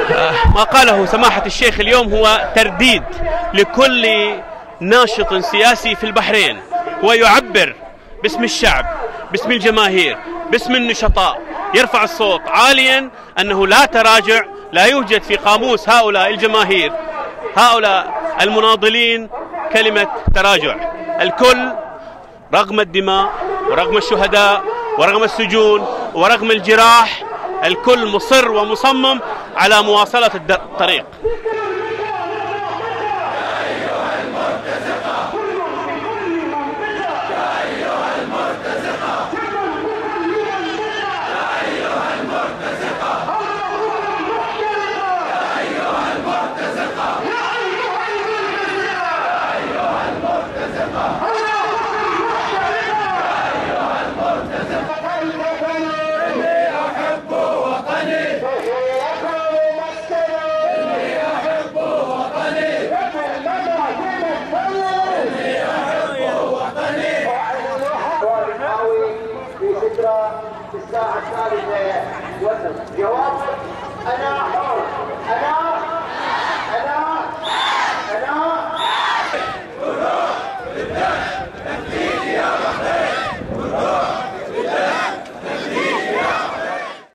ما قاله سماحة الشيخ اليوم هو ترديد لكل ناشط سياسي في البحرين، هو يعبر باسم الشعب، باسم الجماهير، باسم النشطاء، يرفع الصوت عاليا أنه لا تراجع، لا يوجد في قاموس هؤلاء الجماهير، هؤلاء المناضلين كلمة تراجع. الكل رغم الدماء ورغم الشهداء ورغم السجون ورغم الجراح، الكل مصر ومصمم على مواصلة الطريق. في الساعة الثالثة جواب